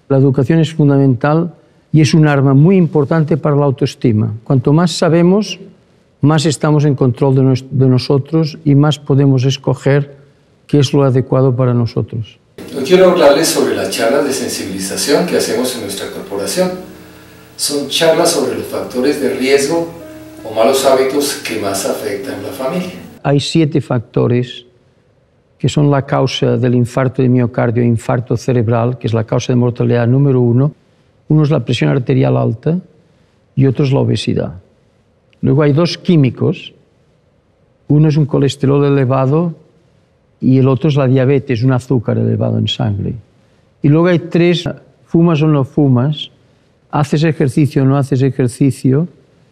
La educación es fundamental y es un arma muy importante para la autoestima. Cuanto más sabemos, más estamos en control de nosotros y más podemos escoger qué es lo adecuado para nosotros. Hoy quiero hablarles sobre las charlas de sensibilización que hacemos en nuestra corporación. Son charlas sobre los factores de riesgo o malos hábitos que más afectan a la familia. Hay 7 factores que son la causa del infarto de miocardio e infarto cerebral, que es la causa de mortalidad número 1. Uno es la presión arterial alta y otro es la obesidad. Luego hay 2 químicos. Uno es un colesterol elevado y el otro es la diabetes, un azúcar elevado en sangre. Y luego hay 3, fumas o no fumas, haces ejercicio o no haces ejercicio,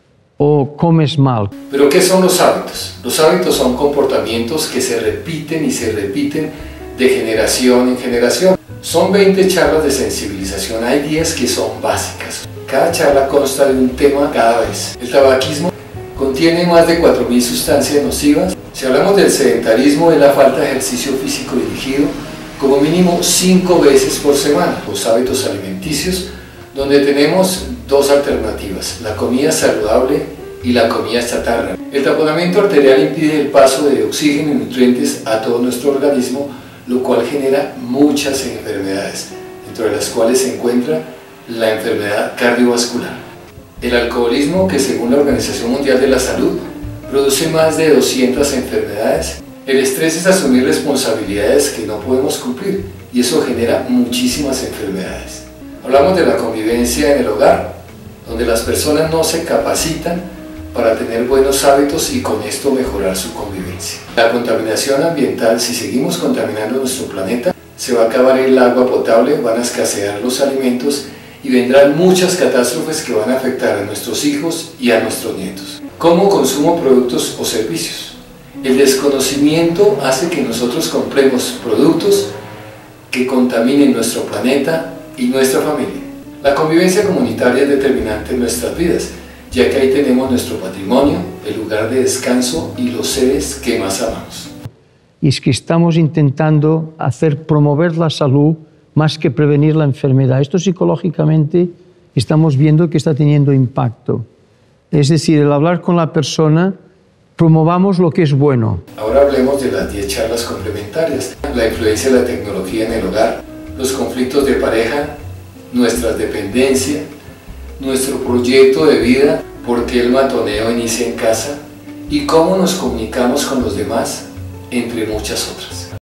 o comes mal. ¿Pero qué son los hábitos? Los hábitos son comportamientos que se repiten y se repiten de generación en generación. Son 20 charlas de sensibilización, hay 10 que son básicas. Cada charla consta de un tema cada vez. El tabaquismo contiene más de 4.000 sustancias nocivas. Si hablamos del sedentarismo, es la falta de ejercicio físico dirigido, como mínimo 5 veces por semana. Los hábitos alimenticios, donde tenemos 2 alternativas, la comida saludable y la comida chatarra. El taponamiento arterial impide el paso de oxígeno y nutrientes a todo nuestro organismo, lo cual genera muchas enfermedades, dentro de las cuales se encuentra la enfermedad cardiovascular. El alcoholismo, que según la Organización Mundial de la Salud, produce más de 200 enfermedades. El estrés es asumir responsabilidades que no podemos cumplir y eso genera muchísimas enfermedades. Hablamos de la convivencia en el hogar, donde las personas no se capacitan para tener buenos hábitos y con esto mejorar su convivencia. La contaminación ambiental, si seguimos contaminando nuestro planeta, se va a acabar el agua potable, van a escasear los alimentos y vendrán muchas catástrofes que van a afectar a nuestros hijos y a nuestros nietos. ¿Cómo consumo productos o servicios? El desconocimiento hace que nosotros compremos productos que contaminen nuestro planeta y nuestra familia. La convivencia comunitaria es determinante en nuestras vidas, ya que ahí tenemos nuestro patrimonio, el lugar de descanso y los seres que más amamos. Y es que estamos intentando promover la salud más que prevenir la enfermedad. Esto psicológicamente estamos viendo que está teniendo impacto. Es decir, el hablar con la persona, promovamos lo que es bueno. Ahora hablemos de las 10 charlas complementarias. La influencia de la tecnología en el hogar, los conflictos de pareja, nuestra dependencia, nuestro proyecto de vida, por qué el matoneo inicia en casa y cómo nos comunicamos con los demás, entre muchas otras.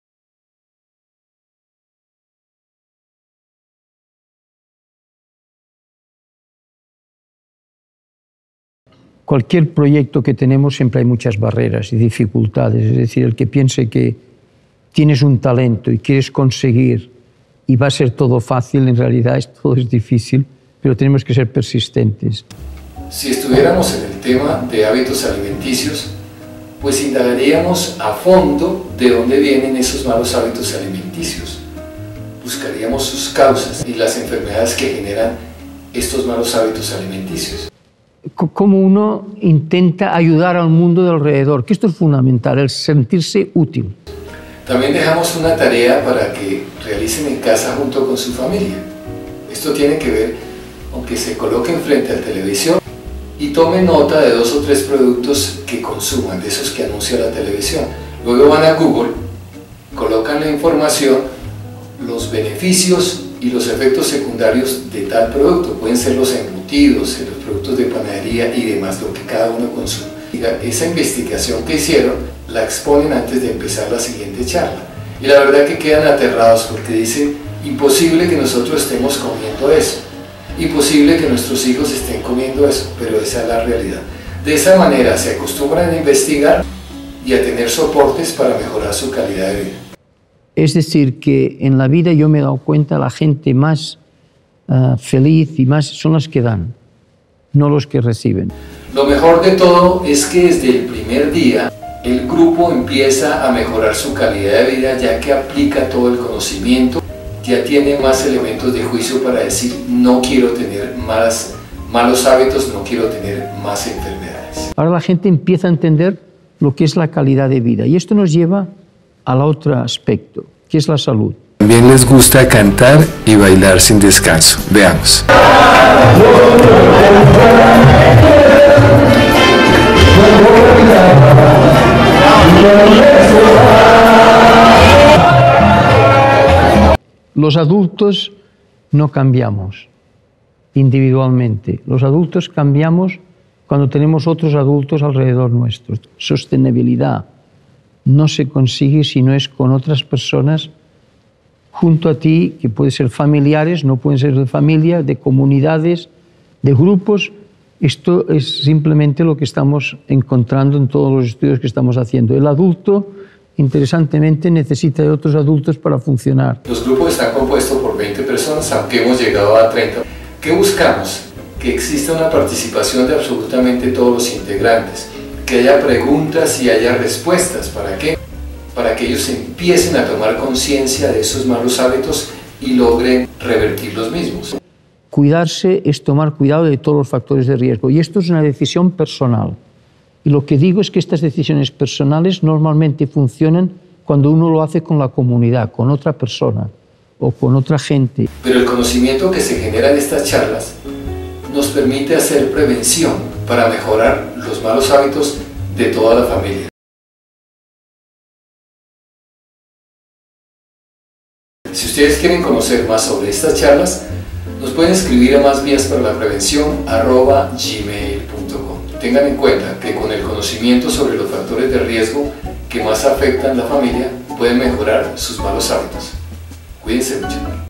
Cualquier proyecto que tenemos siempre hay muchas barreras y dificultades. Es decir, el que piense que tienes un talento y quieres conseguir y va a ser todo fácil, en realidad todo es difícil, pero tenemos que ser persistentes. Si estuviéramos en el tema de hábitos alimenticios, pues indagaríamos a fondo de dónde vienen esos malos hábitos alimenticios. Buscaríamos sus causas y las enfermedades que generan estos malos hábitos alimenticios. Cómo uno intenta ayudar al mundo de alrededor, que esto es fundamental, el sentirse útil. También dejamos una tarea para que realicen en casa junto con su familia. Esto tiene que ver con que se coloquen frente al televisor y tomen nota de 2 o 3 productos que consuman, de esos que anuncia la televisión. Luego van a Google, colocan la información, los beneficios y los efectos secundarios de tal producto. Pueden ser los embutidos, los productos de panadería y demás, lo que cada uno consume. Esa investigación que hicieron la exponen antes de empezar la siguiente charla. Y la verdad que quedan aterrados porque dicen, imposible que nosotros estemos comiendo eso. Imposible que nuestros hijos estén comiendo eso, pero esa es la realidad. De esa manera se acostumbran a investigar y a tener soportes para mejorar su calidad de vida. Es decir, que en la vida yo me he dado cuenta, la gente más feliz y más son los que dan, no los que reciben. Lo mejor de todo es que desde el primer día el grupo empieza a mejorar su calidad de vida, ya que aplica todo el conocimiento, ya tiene más elementos de juicio para decir no quiero tener malos hábitos, no quiero tener más enfermedades. Ahora la gente empieza a entender lo que es la calidad de vida y esto nos lleva al otro aspecto, que es la salud. También les gusta cantar y bailar sin descanso. Veamos. Los adultos no cambiamos individualmente. Los adultos cambiamos cuando tenemos otros adultos alrededor nuestro. Sostenibilidad no se consigue si no es con otras personas junto a ti, que pueden ser familiares, no pueden ser de familia, de comunidades, de grupos. Esto es simplemente lo que estamos encontrando en todos los estudios que estamos haciendo. El adulto, interesantemente, necesita de otros adultos para funcionar. Los grupos están compuestos por 20 personas, aunque hemos llegado a 30. ¿Qué buscamos? Que exista una participación de absolutamente todos los integrantes, que haya preguntas y haya respuestas. ¿Para qué? Para que ellos empiecen a tomar conciencia de esos malos hábitos y logren revertir los mismos. Cuidarse es tomar cuidado de todos los factores de riesgo, y esto es una decisión personal. Y lo que digo es que estas decisiones personales normalmente funcionan cuando uno lo hace con la comunidad, con otra persona o con otra gente. Pero el conocimiento que se genera en estas charlas nos permite hacer prevención para mejorar los malos hábitos de toda la familia. Si ustedes quieren conocer más sobre estas charlas, nos pueden escribir a masviasparaLaprevención@gmail.com. Tengan en cuenta que con el conocimiento sobre los factores de riesgo que más afectan a la familia, pueden mejorar sus malos hábitos. Cuídense mucho.